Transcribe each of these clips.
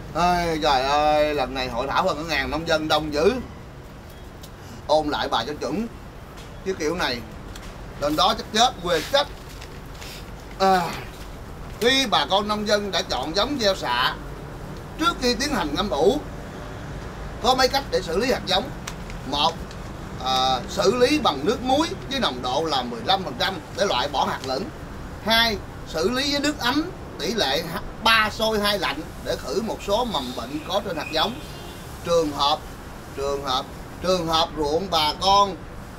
Ôi trời ơi, lần này hội thảo hơn 1.000 nông dân đông dữ. Ôn lại bài cho chuẩn, chứ kiểu này lên đó chắc chết, quê chết. Khi bà con nông dân đã chọn giống gieo xạ trước khi tiến hành ngâm ủ, có mấy cách để xử lý hạt giống. Một, xử lý bằng nước muối với nồng độ là 15% để loại bỏ hạt lẫn. Hai, xử lý với nước ấm tỷ lệ 3 sôi 2 lạnh để khử một số mầm bệnh có trên hạt giống. Trường hợp ruộng bà con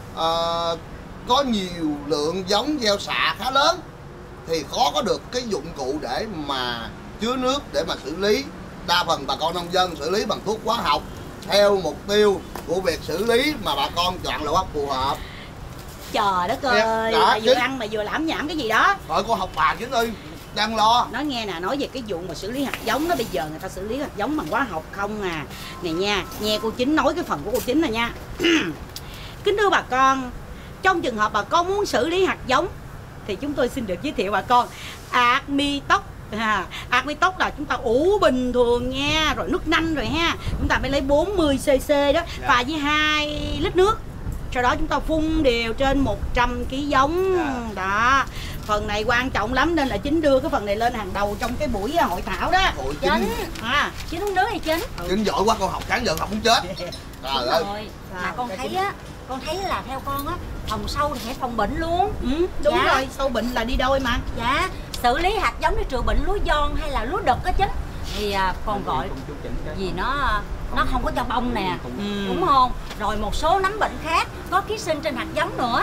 có nhiều lượng giống gieo xạ khá lớn thì khó có được cái dụng cụ để mà chứa nước để mà xử lý. Đa phần bà con nông dân xử lý bằng thuốc hóa học theo mục tiêu của việc xử lý mà bà con chọn loại phù hợp. Trời đất ơi, bà vừa ăn mà vừa lãm nhảm cái gì đó. Rồi cô học bà chứ ơi, đang lo. Nói nghe nè, nói về cái vụ mà xử lý hạt giống đó, bây giờ người ta xử lý hạt giống bằng hóa học không à. Này nha, nghe cô Chính nói cái phần của cô Chính này nha. Kính thưa bà con, trong trường hợp bà con muốn xử lý hạt giống thì chúng tôi xin được giới thiệu bà con Armitox. Armitox là chúng ta ủ bình thường nha, rồi nước nanh rồi ha. Chúng ta phải lấy 40cc đó, pha với 2 lít nước. Sau đó chúng ta phun đều trên 100 kg giống. Đó. Phần này quan trọng lắm nên là Chính đưa cái phần này lên hàng đầu trong cái buổi hội thảo đó. Chính Chính uống nước hay Chính? Chính giỏi quá, con học cán giờ học muốn chết. Trời ơi. Mà con thấy á, con thấy là theo con á, phòng sâu thì phải phòng bệnh luôn. Đúng rồi, sâu bệnh là đi đôi mà. Dạ, xử lý hạt giống để trừ bệnh lúa giòn hay là lúa đực á Chính. Thì còn gọi vì nó không có cho bông nè, đúng không? Rồi một số nấm bệnh khác có ký sinh trên hạt giống nữa.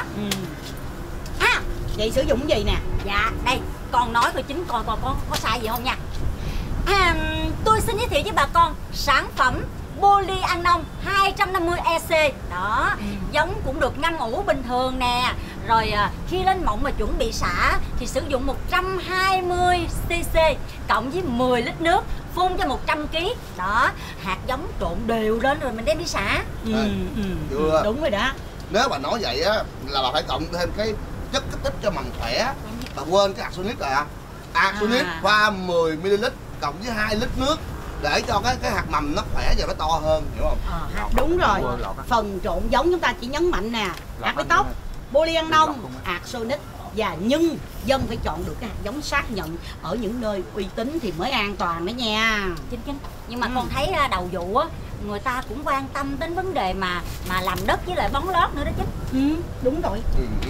Vậy sử dụng gì nè? Dạ, đây, con nói coi Chính coi con có sai gì không nha. Tôi xin giới thiệu với bà con sản phẩm Polyanon 250EC. Đó, giống cũng được ngâm ủ bình thường nè. Rồi khi lên mộng mà chuẩn bị xả thì sử dụng 120cc cộng với 10 lít nước phun cho 100 kg. Đó, hạt giống trộn đều lên rồi mình đem đi xả. Đúng rồi đó. Nếu bà nói vậy á là bà phải cộng thêm cái chất kích thích cho mầm khỏe. Bà quên cái Axonit rồi. Axonit pha 10ml cộng với 2 lít nước để cho cái hạt mầm nó khỏe và nó to hơn, hiểu không? Đúng rồi. Phần trộn giống chúng ta chỉ nhấn mạnh nè, Armitox, Polyanon, Axonit và nhưng dân phải chọn được cái hạt giống xác nhận ở những nơi uy tín thì mới an toàn đó nha. Chính. Nhưng mà con thấy đầu vụ á, người ta cũng quan tâm đến vấn đề mà làm đất với lại bón lót nữa đó Chính. Đúng rồi.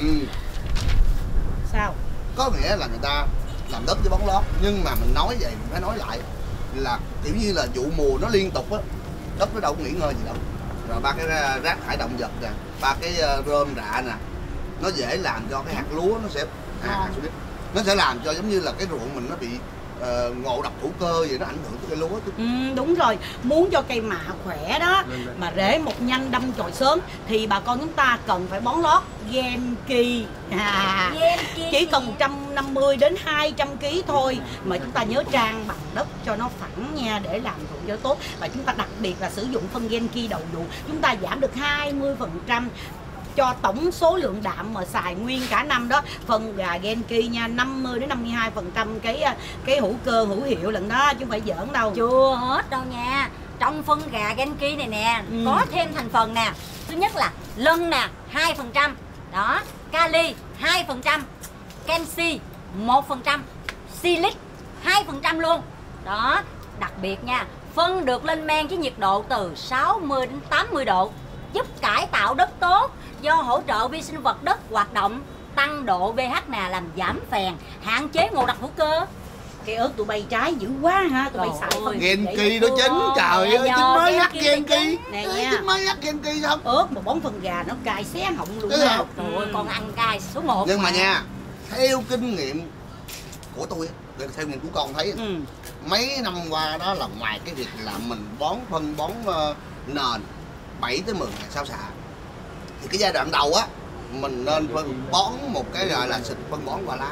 Sao? Có nghĩa là người ta làm đất với bón lót, nhưng mà mình nói vậy mình phải nói lại là kiểu như là vụ mùa nó liên tục á, đất nó đâu có nghỉ ngơi gì đâu. Rồi ba cái rác thải động vật nè, ba cái rơm rạ nè, nó dễ làm cho cái hạt lúa nó sẽ nó sẽ làm cho giống như là cái ruộng mình nó bị ngộ độc hữu cơ vậy, nó ảnh hưởng tới cây lúa chứ. Đúng rồi, muốn cho cây mạ khỏe đó mà rễ mọc nhanh đâm chồi sớm thì bà con chúng ta cần phải bón lót Genki. Chỉ cần 150 đến 200 kg thôi, mà chúng ta nhớ trang bằng đất cho nó phẳng nha để làm ruộng cho tốt. Và chúng ta đặc biệt là sử dụng phân Genki đầu vụ, chúng ta giảm được 20% cho tổng số lượng đạm mà xài nguyên cả năm đó. Phân gà Genki nha, 50 đến 52% cái hữu cơ hữu hiệu lần đó chứ không phải giỡn đâu. Chưa hết đâu nha. Trong phân gà Genki này nè, có thêm thành phần nè. Thứ nhất là lân nè, 2%. Đó, kali 2%, canxi 1%, silic 2% luôn. Đó, đặc biệt nha, phân được lên men với nhiệt độ từ 60 đến 80 độ, giúp cải tạo đất tốt do hỗ trợ vi sinh vật đất hoạt động, tăng độ pH nè, làm giảm phèn, hạn chế ngộ độc hữu cơ. Cái ớt tụi bay trái dữ quá ha, tụi bay xài phân Genki đó Chính, trời ơi, Chính mới nhắc Genki. Chính mới nhắc Genki không? Ớt mà bón phân gà nó cay xé họng luôn ha. Trời ơi, con ăn cay số 1. Nhưng mà nha, theo kinh nghiệm của tôi, theo kinh nghiệm của con thấy mấy năm qua đó là ngoài cái việc là mình bón phân bón nền 7 tới 10 ngày sau xạ thì cái giai đoạn đầu á mình nên phân bón một cái gọi là xịt phân bón qua lá.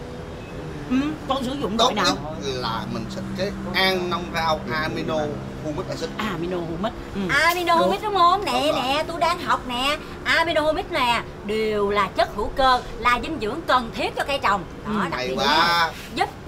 Con sử dụng tốt nào? Nhất là mình xịt cái An Nông Rau Amino Humic Acid. Amino Humic. Amino Humic đúng không? Nè, tôi đang học nè. Amino Humic nè, đều là chất hữu cơ, là dinh dưỡng cần thiết cho cây trồng. Đó, đặc biệt giúp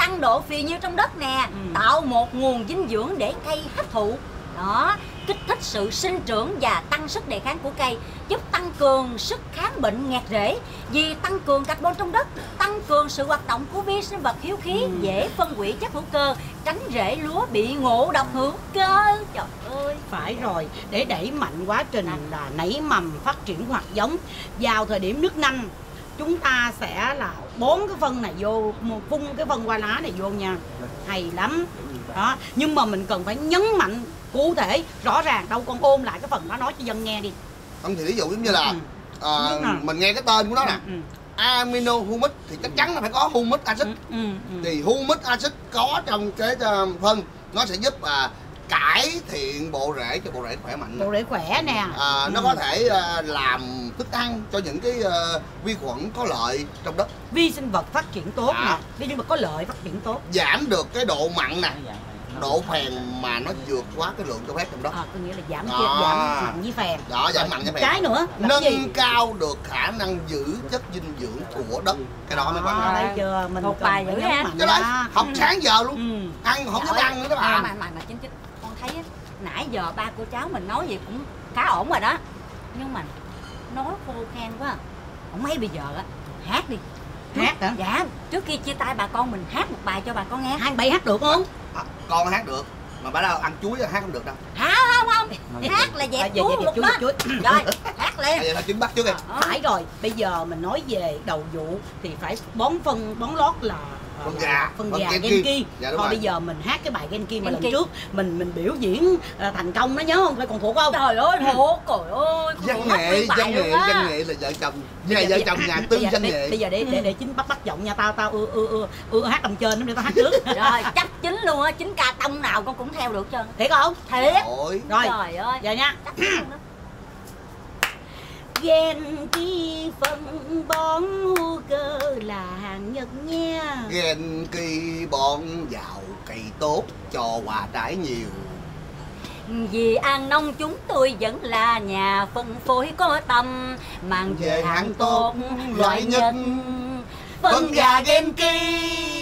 tăng độ phì nhiêu trong đất nè, tạo một nguồn dinh dưỡng để cây hấp thụ. Đó, kích thích sự sinh trưởng và tăng sức đề kháng của cây, giúp tăng cường sức kháng bệnh nghẹt rễ, vì tăng cường carbon trong đất, tăng cường sự hoạt động của vi sinh vật hiếu khí, dễ phân hủy chất hữu cơ, tránh rễ lúa bị ngộ độc hữu cơ. Trời ơi, phải rồi, để đẩy mạnh quá trình là nảy mầm, phát triển hạt giống. Vào thời điểm nước nanh, chúng ta sẽ là bón cái phân này vô, phun cái phân hoa lá này vô nha, hay lắm đó. Nhưng mà mình cần phải nhấn mạnh cụ thể rõ ràng, đâu con ôm lại cái phần đó nói cho dân nghe đi. Không thì ví dụ giống như là mình nghe cái tên của nó nè, amino humic thì chắc chắn là phải có humic acid. Thì humic acid có trong cái phân, nó sẽ giúp cải thiện bộ rễ cho bộ rễ khỏe mạnh, bộ rễ khỏe nè. Nó có thể làm thức ăn cho những cái vi khuẩn có lợi trong đất, vi sinh vật phát triển tốt nè, vi sinh vật có lợi phát triển tốt, giảm được cái độ mặn nè, độ phèn mà nó vượt quá cái lượng cho phép trong đất. Có nghĩa là giảm mặn với phèn. Đó, giảm mặn với phèn. Cái nữa nâng cao được khả năng giữ chất dinh dưỡng của đất. Cái đó mới quan trọng. Thấy chưa, mình một bài dữ ha. Cái đó học sáng giờ luôn. Ăn không dám ăn nữa đó bà. Mà chính con thấy nãy giờ ba cô cháu mình nói gì cũng khá ổn rồi đó, nhưng mà nói khô khan quá. Không mấy bây giờ á hát đi. Hát hả? Dạ, trước khi chia tay bà con mình hát một bài cho bà con nghe. Hai bài hát được không? Con hát được, mà bà đâu ăn chuối hát không được đâu. Không, hát là dẹp chuối một đó. Rồi, hát lên. Vậy là trứng bắt trước em. Phải rồi, bây giờ mình nói về đầu vụ thì phải bón lót là phân gà Genki. Còn bây giờ mình hát cái bài Genki mà lần trước mình biểu diễn thành công đó, nhớ không? Phải còn thuộc không? Trời ơi, thuộc. Trời ơi, văn nghệ là vợ chồng, vợ chồng nhà tư văn nghệ. Bây giờ để chính bắt giọng nha, tao ưa hát tầm trên lắm, để tao hát trước. Rồi, chắc chính luôn á, chính ca tông nào con cũng theo được trơn. Thiệt không? Thiệt. Rồi, trời ơi, giờ nha. Genki phân bón hữu cơ là hàng Nhật nha. Genki bón vào cây tốt cho quả trái nhiều. Vì An Nông chúng tôi vẫn là nhà phân phối có tâm, mang về hàng tốt loại nhất. Phân gà Genki